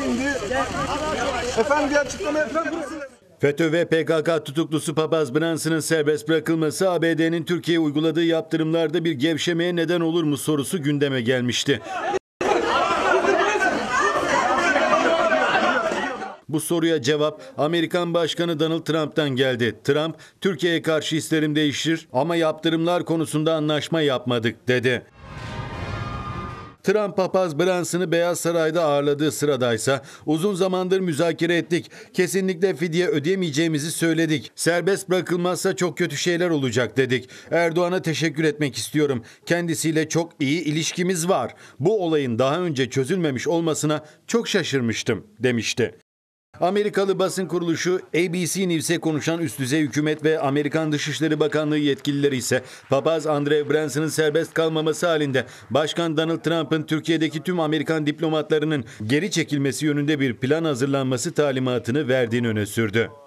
şimdi. Efendim bir açıklama yapar mısınız? FETÖ ve PKK tutuklusu papaz Branson'ın serbest bırakılması ABD'nin Türkiye'ye uyguladığı yaptırımlarda bir gevşemeye neden olur mu sorusu gündeme gelmişti. Bu soruya cevap Amerikan Başkanı Donald Trump'tan geldi. Trump, Türkiye'ye karşı hislerim değişir ama yaptırımlar konusunda anlaşma yapmadık dedi. Trump papaz Branson'ı Beyaz Saray'da ağırladığı sıradaysa uzun zamandır müzakere ettik. Kesinlikle fidye ödeyemeyeceğimizi söyledik. Serbest bırakılmazsa çok kötü şeyler olacak dedik. Erdoğan'a teşekkür etmek istiyorum. Kendisiyle çok iyi ilişkimiz var. Bu olayın daha önce çözülmemiş olmasına çok şaşırmıştım demişti. Amerikalı basın kuruluşu ABC News'e konuşan üst düzey hükümet ve Amerikan Dışişleri Bakanlığı yetkilileri ise papaz Andrew Branson'ın serbest kalmaması halinde Başkan Donald Trump'ın Türkiye'deki tüm Amerikan diplomatlarının geri çekilmesi yönünde bir plan hazırlanması talimatını verdiğini öne sürdü.